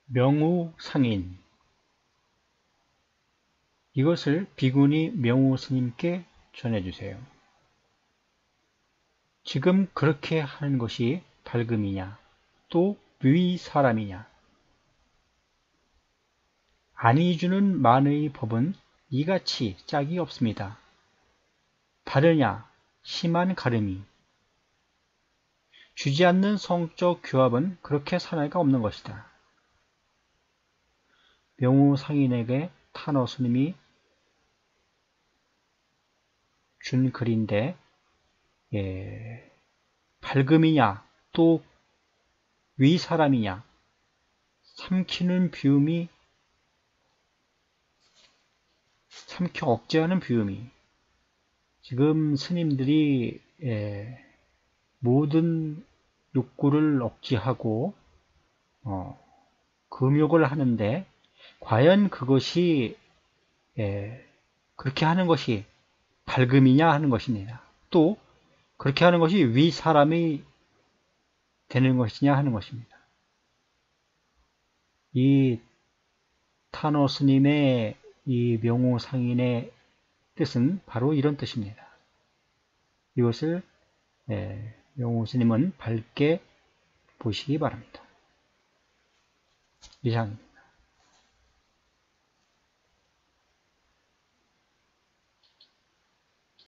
명우상인. 이것을 비구니 명우 스님께 전해주세요. 지금 그렇게 하는 것이 발금이냐, 또 위 사람이냐. 안이 주는 만의 법은 이같이 짝이 없습니다. 다르냐, 심한 가름이. 주지 않는 성적 교합은 그렇게 사나이가 없는 것이다. 명우 상인에게 탄어 스님이 준 글인데, 발금이냐, 또 위 사람이냐, 삼키는 비움이, 삼켜 억제하는 비움이. 지금 스님들이 모든 욕구를 억제하고 금욕을 하는데, 과연 그것이 그렇게 하는 것이 발금이냐 하는 것입니다. 또 그렇게 하는 것이 위 사람이 되는 것이냐 하는 것입니다. 이 탄어 스님의 이 명우 상인의 뜻은 바로 이런 뜻입니다. 이것을 명우 스님은 밝게 보시기 바랍니다. 이상.